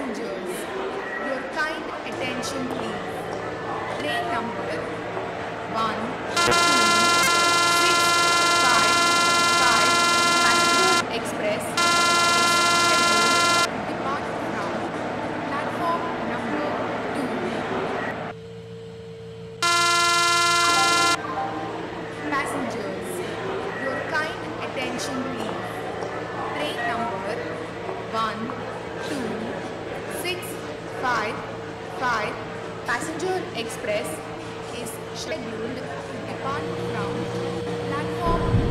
Passengers, your kind attention please. Train number 12655 Passenger Express is scheduled to depart from platform number 2. Passengers, your kind attention please. Train number 12655 Passenger Express is scheduled to depart from platform